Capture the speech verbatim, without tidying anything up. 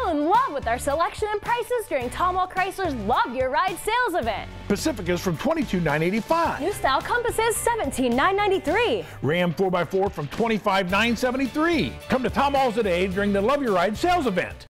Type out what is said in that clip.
Fall in love with our selection and prices during Tom Ahls Chrysler's Love Your Ride sales event. Pacificas from twenty-two thousand nine hundred eighty-five dollars. New style Compasses seventeen thousand nine hundred ninety-three dollars. Ram four by four from twenty-five thousand nine hundred seventy-three dollars. Come to Tom Ahls today during the Love Your Ride sales event.